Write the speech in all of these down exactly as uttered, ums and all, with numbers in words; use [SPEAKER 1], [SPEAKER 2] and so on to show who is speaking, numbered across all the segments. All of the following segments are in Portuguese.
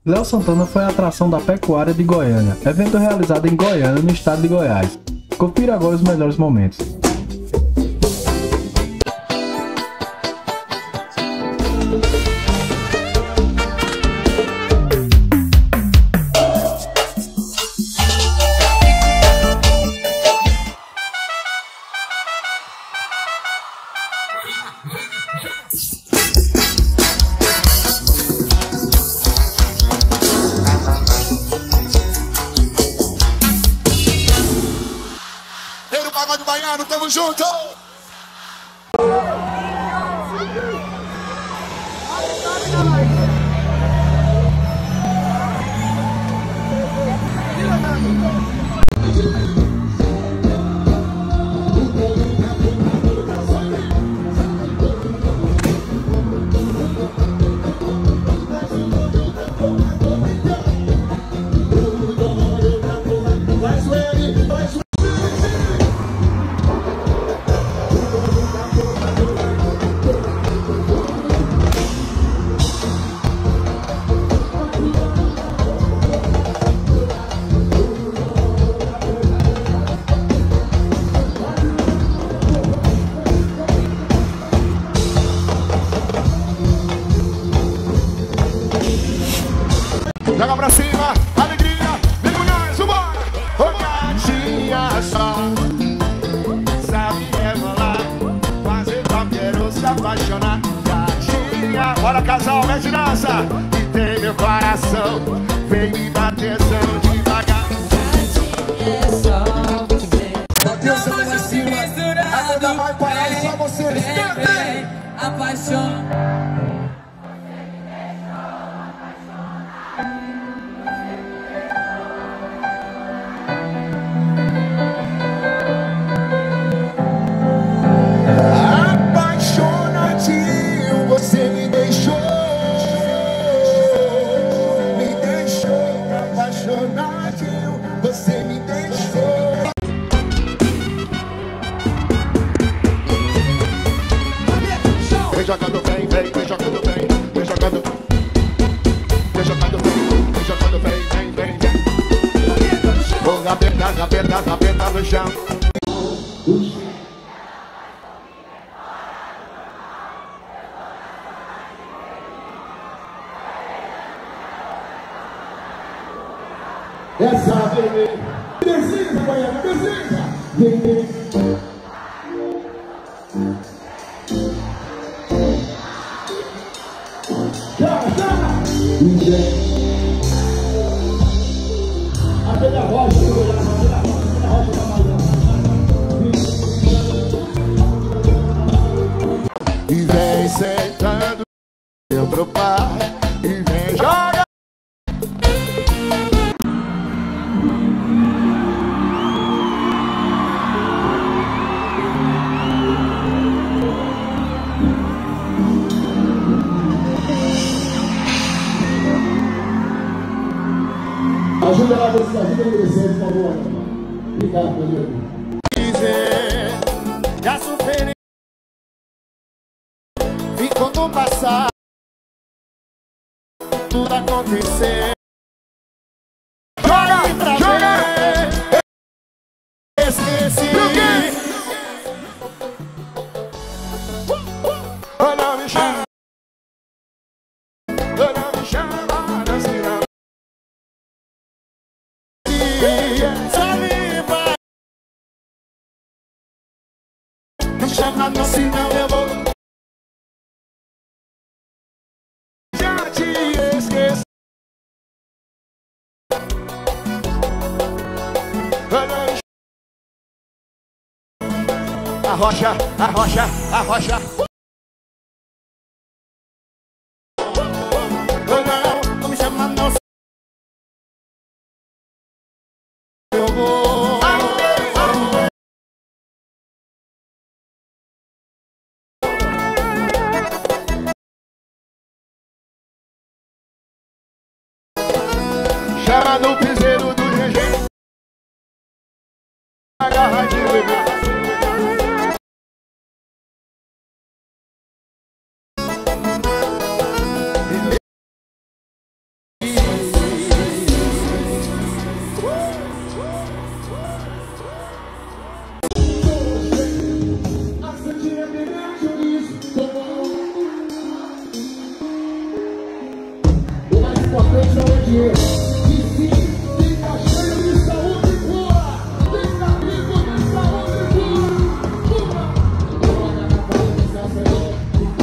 [SPEAKER 1] Léo Santana foi a atração da pecuária de Goiânia, evento realizado em Goiânia, no estado de Goiás. Confira agora os melhores momentos.
[SPEAKER 2] Pagode baiano, tamo junto! Joga pra cima, alegria, vem com nós, vambora! Ô gatinha só, sabe rebolar, fazer qualquer outro se apaixonar. Gatinha, bora casal, mete dança, que tem meu coração, vem me dar atenção devagar.
[SPEAKER 3] Gatinha só você,
[SPEAKER 2] Atenção lá em cima, a banda vai parar e só você
[SPEAKER 3] vem, apaixona.
[SPEAKER 2] Apaixonadinho, você me deixou, me deixou. Apaixonadinho, você me deixou. Vem jogando bem, vem, vem jogando bem, vem jogando, vem jogando bem, vem jogando bem, vem, vem, vem. Vou apertar, apertar, apertar no chão. Essa bebê, precisa, Goiânia, precisa. Vem, vem. Já, já. Aquele arroz, aquele arroz, aquele arroz da Amazônia. E vem sentando eu pro pai e vem jogar. Ajuda lá, ajuda a descer, por favor. Obrigado, meu Deus. Dizer, já superei, ficou no passado, tudo aconteceu. Joga, pra joga! Ver. Esqueci. Oh, não me chama, oh, não me chama. Me chama, não, senão eu vou. Já te esqueci. A rocha, a rocha, a rocha. Não, não me chama, não. Eu vou. Chama no piseiro do G G. Agarra de bebê. importante é o dinheiro. E sim, fica cheio de saúde pura. Fica rico de saúde pura. Coloca na posição, Senhor.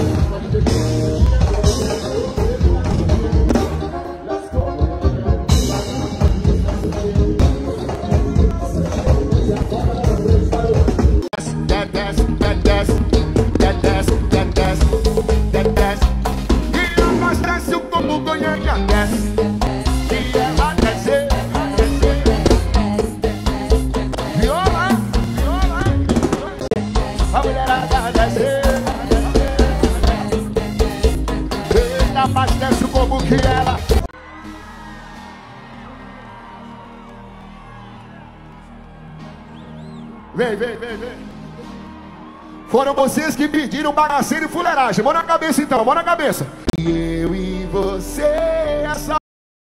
[SPEAKER 2] Desce, desce, desce, desce, desce, desce. E abastece o como Goiânia desce. E ela desce, desce. Viola, viola. A mulherada desce. Ele abastece o como que ela. Vem, vem, vem, vem. Foram vocês que pediram bagaceira e fuleiragem. Mão na cabeça então, mão na cabeça. E eu e você, essa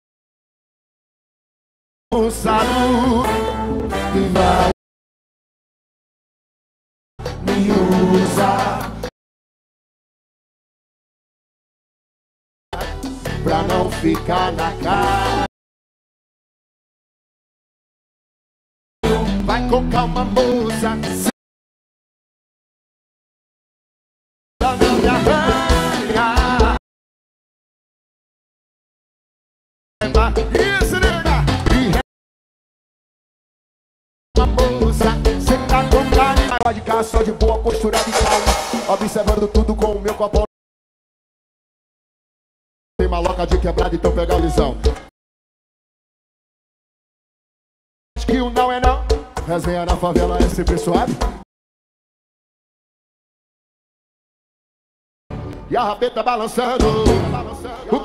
[SPEAKER 2] o saludo que vai me usar pra não ficar na cara. Vai com calma, moça. Não me arranha. Isso, nega. E uma moça, cê tá com carinho. Pode cá, só de boa postura de calma. Observando tudo com o meu copo. Tem maloca de quebrada, então pega a lisão. Que o não é não. Resenha na favela é sempre suave. E a rabeta balançando, balançando.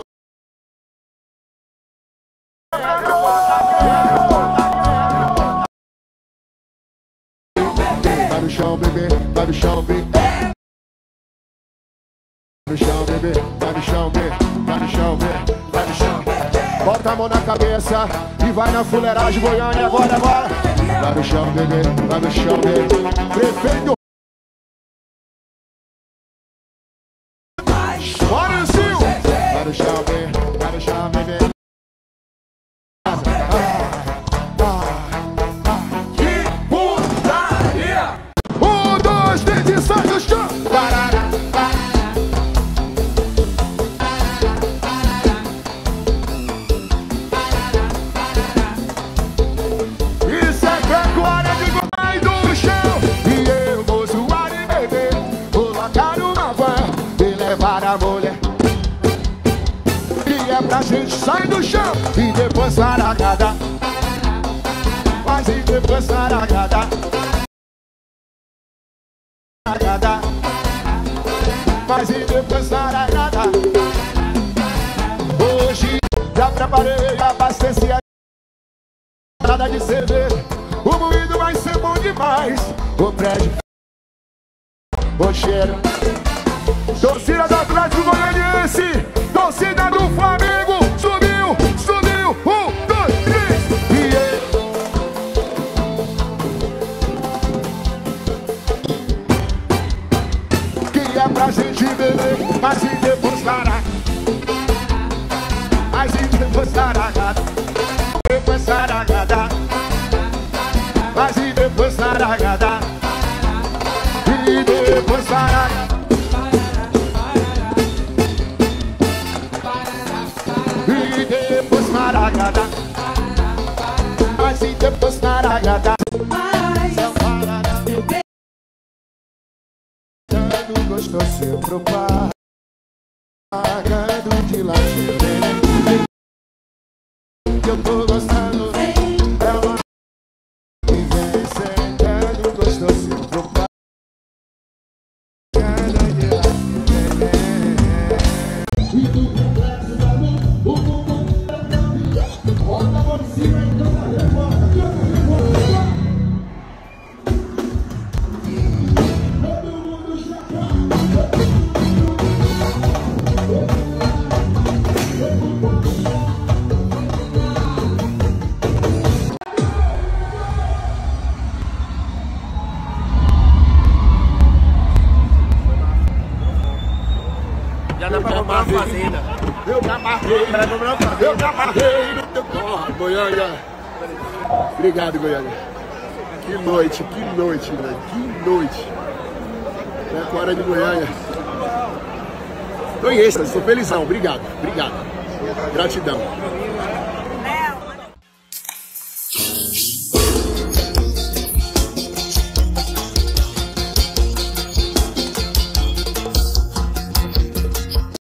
[SPEAKER 2] Vai no chão, bebê, vai no chão, bebê. Vai no chão, bebê, vai no chão, bebê. Vai no chão, bebê, vai no chão. Bota a mão na cabeça e vai na fuleiragem Goiânia agora, agora. Vai no chão, bebê, vai no chão, bebê. Prefeito. Bora, Sil. Vai no chão, bebê, vai no chão, bebê. Ah, ah, ah. Que putaria! Um, dois, três e sai do chão. Parará, parará. Para a mulher e é pra gente sair do chão e depois saragada, mas e depois saragada, saragada, mas e depois saragada. Hoje já preparei, abasteci a nada de cerveja. O moído vai ser bom demais. O prédio, o cheiro. Torcida do Atlético Goianiense, torcida do Flamengo, subiu, subiu, um, dois, três, e eu. Que é pra gente beber, mas e depois parar, mas e depois saragada, depois saragada, mas e depois saragada, e depois saragada. E depois maragada, mas e depois maragada. Dando gostoso pro pai, pagando de latinha. Que eu tô gostando, é uma que vem sentando gostoso pro pai, pagando de latinha. E tu complexo da mão, o bumbum bota a mão em cima e toca a levanta, toca a levanta. Todo mundo chapéu.
[SPEAKER 4] Já dá pra comprar uma fazenda.
[SPEAKER 2] Eu me amarrei, eu me amarrei no teu corpo, Goiânia. Obrigado, Goiânia. Que noite, que noite, velho. Que noite. Pecuária de Goiânia. Tô em êxtase, tô felizão. Obrigado, obrigado. Gratidão.